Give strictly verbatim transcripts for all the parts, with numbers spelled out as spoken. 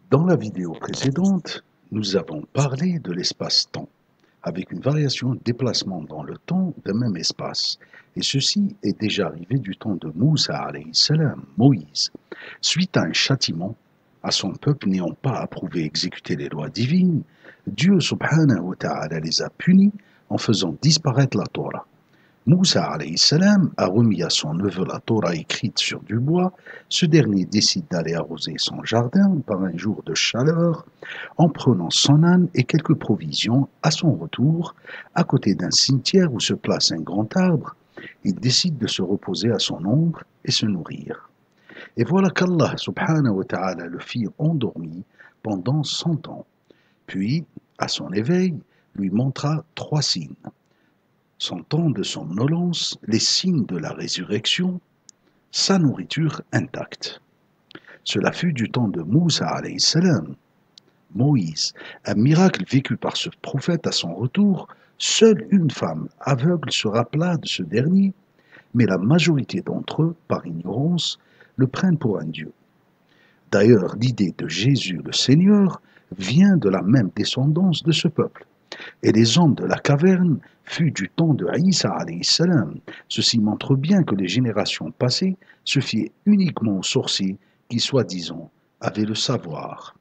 Dans la vidéo précédente, nous avons parlé de l'espace-temps, avec une variation de déplacement dans le temps d'un même espace. Et ceci est déjà arrivé du temps de Moussa alayhi salam, Moïse, suite à un châtiment à son peuple n'ayant pas approuvé exécuter les lois divines. Dieu subhanahu wa ta'ala les a punis en faisant disparaître la Torah. Moussa alayhi salam a remis à son neveu la Torah écrite sur du bois. Ce dernier décide d'aller arroser son jardin par un jour de chaleur en prenant son âne et quelques provisions. À son retour, à côté d'un cimetière où se place un grand arbre, il décide de se reposer à son ombre et se nourrir. Et voilà qu'Allah subhanahu wa ta'ala le fit endormi pendant cent ans. Puis, à son éveil, lui montra trois signes. Son temps de somnolence, les signes de la résurrection, sa nourriture intacte. Cela fut du temps de Moussa alayhi salam, Moïse, un miracle vécu par ce prophète à son retour. Seule une femme aveugle se rappela de ce dernier, mais la majorité d'entre eux, par ignorance, le prennent pour un Dieu. D'ailleurs, l'idée de Jésus le Seigneur vient de la même descendance de ce peuple. Et les hommes de la caverne fut du temps de Isa alayhi salam. Ceci montre bien que les générations passées se fiaient uniquement aux sorciers qui, soi-disant, avaient le savoir.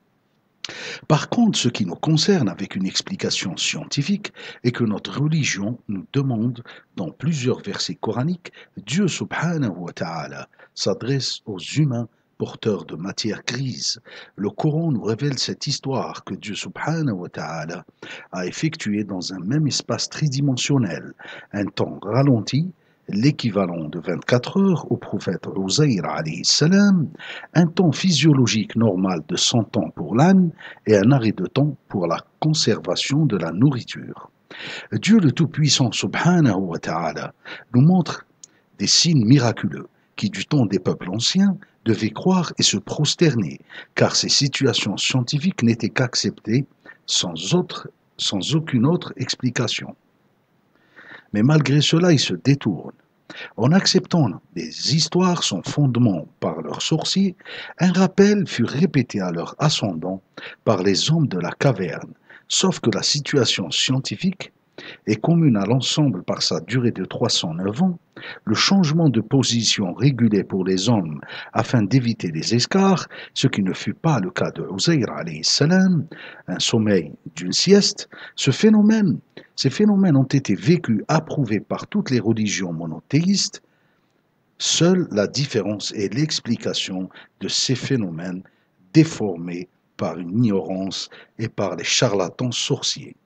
Par contre, ce qui nous concerne avec une explication scientifique est que notre religion nous demande, dans plusieurs versets coraniques, Dieu subhanahu wa ta'ala s'adresse aux humains porteurs de matière grise. Le Coran nous révèle cette histoire que Dieu subhanahu wa ta'ala a effectuée dans un même espace tridimensionnel, un temps ralenti, l'équivalent de vingt-quatre heures au prophète Uzayr alayhi salam, un temps physiologique normal de cent ans pour l'âne et un arrêt de temps pour la conservation de la nourriture. Dieu le Tout-Puissant subhanahu wa ta'ala nous montre des signes miraculeux qui, du temps des peuples anciens, devaient croire et se prosterner, car ces situations scientifiques n'étaient qu'acceptées sans, autre, sans aucune autre explication. Mais malgré cela, ils se détournent. En acceptant des histoires sans fondement par leurs sorciers, un rappel fut répété à leurs ascendants par les hommes de la caverne, sauf que la situation scientifique est commune à l'ensemble par sa durée de trois cent neuf ans, le changement de position régulé pour les hommes afin d'éviter les escarres, ce qui ne fut pas le cas de Uzayr alayhi salam, un sommeil d'une sieste. Ce phénomène, ces phénomènes ont été vécus, approuvés par toutes les religions monothéistes. Seule la différence est l'explication de ces phénomènes déformés par une ignorance et par les charlatans sorciers.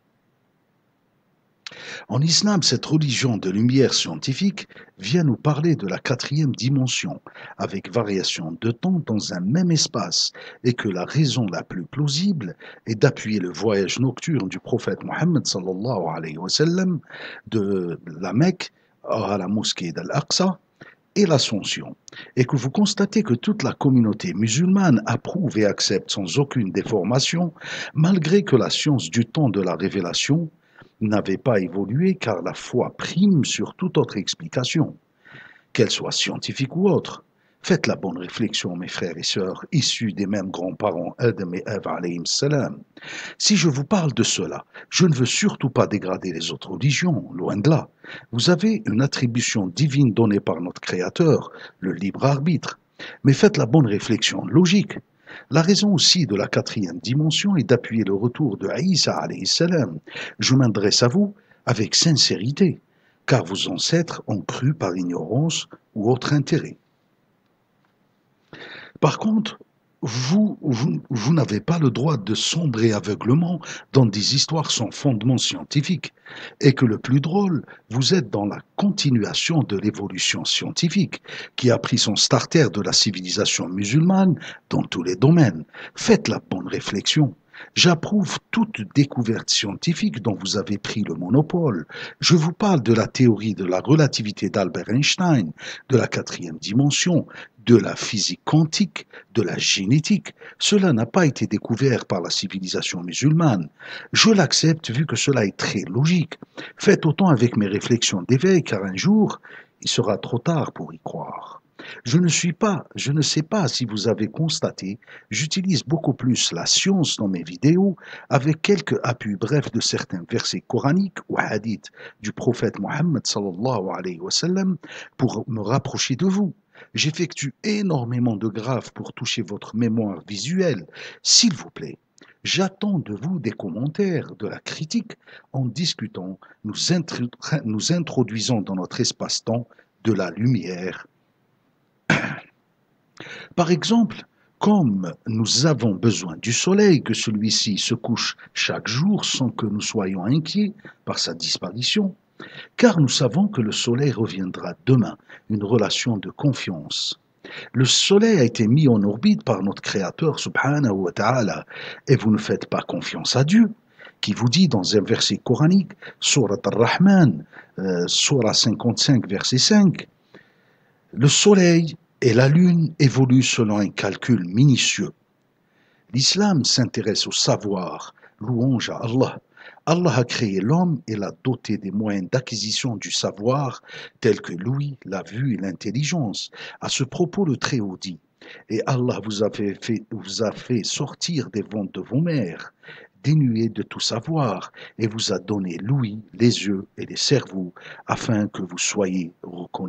En islam, cette religion de lumière scientifique vient nous parler de la quatrième dimension, avec variation de temps dans un même espace, et que la raison la plus plausible est d'appuyer le voyage nocturne du prophète Mohammed sallallahu alayhi wa sallam de la Mecque à la mosquée d'Al-Aqsa et l'Ascension, et que vous constatez que toute la communauté musulmane approuve et accepte sans aucune déformation, malgré que la science du temps de la révélation n'avait pas évolué, car la foi prime sur toute autre explication, qu'elle soit scientifique ou autre. Faites la bonne réflexion, mes frères et sœurs, issus des mêmes grands-parents Adam et Ève alayhim salam. Si je vous parle de cela, je ne veux surtout pas dégrader les autres religions, loin de là. Vous avez une attribution divine donnée par notre Créateur, le libre arbitre. Mais faites la bonne réflexion logique. La raison aussi de la quatrième dimension est d'appuyer le retour de Isa alayhi salam. Je m'adresse à vous avec sincérité, car vos ancêtres ont cru par ignorance ou autre intérêt. Par contre, vous, vous, vous n'avez pas le droit de sombrer aveuglement dans des histoires sans fondement scientifique, et que le plus drôle, vous êtes dans la continuation de l'évolution scientifique, qui a pris son starter de la civilisation musulmane dans tous les domaines. Faites la bonne réflexion. J'approuve toute découverte scientifique dont vous avez pris le monopole. Je vous parle de la théorie de la relativité d'Albert Einstein, de la quatrième dimension, de la physique quantique, de la génétique. Cela n'a pas été découvert par la civilisation musulmane. Je l'accepte vu que cela est très logique. Faites autant avec mes réflexions d'éveil, car un jour, il sera trop tard pour y croire. Je ne suis pas, je ne sais pas si vous avez constaté, j'utilise beaucoup plus la science dans mes vidéos avec quelques appuis brefs de certains versets coraniques ou hadiths du prophète Mohammed sallallahu alayhi wa sallam pour me rapprocher de vous. J'effectue énormément de graphes pour toucher votre mémoire visuelle. S'il vous plaît, j'attends de vous des commentaires, de la critique. En discutant, nous, nous introduisons dans notre espace-temps de la lumière. Par exemple, comme nous avons besoin du soleil, que celui-ci se couche chaque jour sans que nous soyons inquiets par sa disparition, car nous savons que le soleil reviendra demain, une relation de confiance. Le soleil a été mis en orbite par notre Créateur, subhanahu wa ta'ala, et vous ne faites pas confiance à Dieu, qui vous dit dans un verset coranique, Surat Ar-Rahman, euh, Surah cinquante-cinq, verset cinq, le soleil et la lune évoluent selon un calcul minutieux. L'islam s'intéresse au savoir, louange à Allah. Allah a créé l'homme et l'a doté des moyens d'acquisition du savoir, tels que l'ouïe, la vue et l'intelligence. À ce propos, le Très-Haut dit, « Et Allah vous a fait, fait, vous a fait sortir des ventres de vos mères, dénués de tout savoir, et vous a donné l'ouïe, les yeux et les cerveaux, afin que vous soyez reconnaissants. »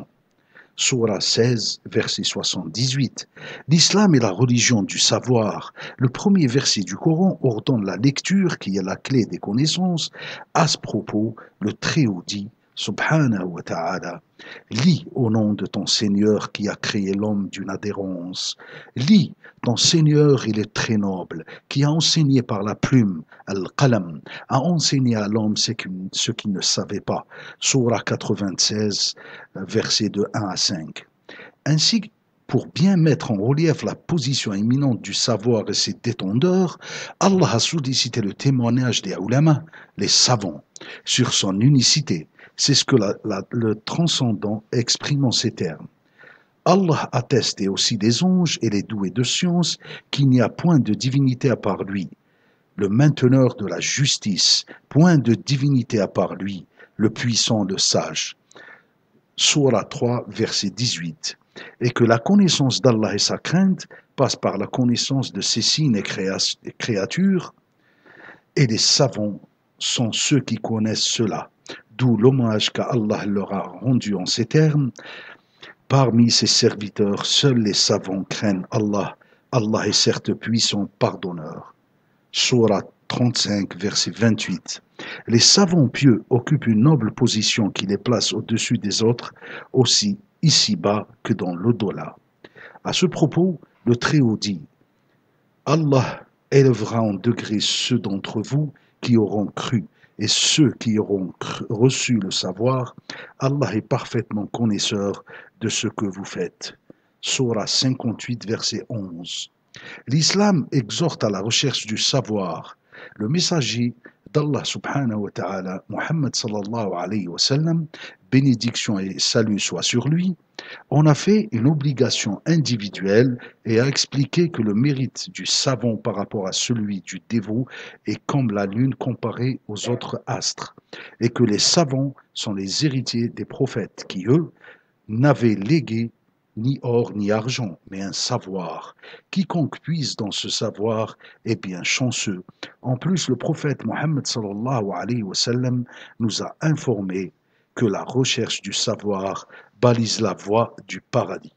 Surah seize, verset soixante-dix-huit. L'islam est la religion du savoir. Le premier verset du Coran ordonne la lecture qui est la clé des connaissances. À ce propos, le Très-Haut dit, subhanahu wa ta'ala, lis au nom de ton Seigneur qui a créé l'homme d'une adhérence. Lis, ton Seigneur, il est très noble, qui a enseigné par la plume, Al-Qalam, a enseigné à l'homme ce qu'il ce qu'il ne savait pas. Surah quatre-vingt-seize, versets de un à cinq. Ainsi, pour bien mettre en relief la position éminente du savoir et ses détendeurs, Allah a sollicité le témoignage des ulama, les savants, sur son unicité. C'est ce que la, la, le transcendant exprime en ces termes. Allah atteste aussi des anges et les doués de science qu'il n'y a point de divinité à part lui, le mainteneur de la justice, point de divinité à part lui, le puissant, le sage. Surah trois, verset dix-huit. Et que la connaissance d'Allah et sa crainte passe par la connaissance de ses signes et créatures, et les savants sont ceux qui connaissent cela. D'où l'hommage qu'Allah leur a rendu en ces termes. Parmi ses serviteurs, seuls les savants craignent Allah. Allah est certes puissant pardonneur. Surah trente-cinq, verset vingt-huit. Les savants pieux occupent une noble position qui les place au-dessus des autres, aussi ici-bas que dans l'au-delà. À ce propos, le Très-Haut dit, Allah élèvera en degré ceux d'entre vous qui auront cru, et ceux qui auront reçu le savoir, Allah est parfaitement connaisseur de ce que vous faites. Surah cinquante-huit, verset onze. L'islam exhorte à la recherche du savoir. Le messager d'Allah subhanahu wa ta'ala, Muhammad sallallahu alayhi wa sallam, bénédiction et salut soient sur lui, en a fait une obligation individuelle et a expliqué que le mérite du savant par rapport à celui du dévot est comme la lune comparée aux autres astres, et que les savants sont les héritiers des prophètes qui, eux, n'avaient légué ni or ni argent, mais un savoir. Quiconque puise dans ce savoir est bien chanceux. En plus, le prophète Mohammed sallallahu alayhi wa sallam nous a informé que la recherche du savoir balise la voie du paradis.